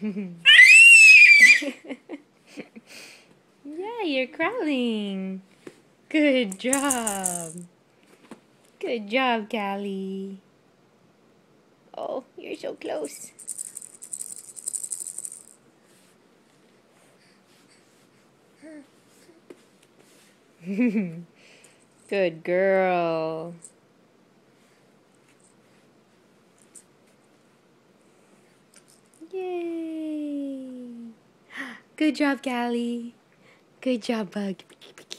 Yeah, you're crawling. Good job. Good job, Cali. Oh, you're so close. Good girl. Yay. Good job, Cali. Good job, Bug.